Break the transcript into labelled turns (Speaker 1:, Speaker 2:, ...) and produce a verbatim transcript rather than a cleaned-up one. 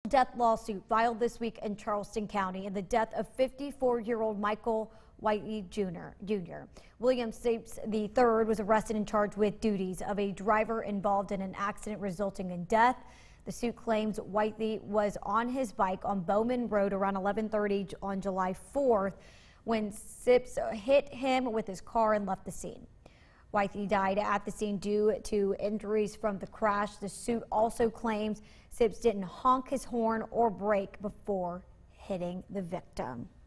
Speaker 1: death lawsuit filed this week in Charleston County in the death of fifty-four-year-old Michael Whitey Junior William Stapes the third was arrested and charged with duties of a driver involved in an accident resulting in death. The suit claims Whitey was on his bike on Bowman Road around eleven thirty on July fourth when Stapes hit him with his car and left the scene. Whitey died at the scene due to injuries from the crash. The suit also claims Stapes didn't honk his horn or brake before hitting the victim.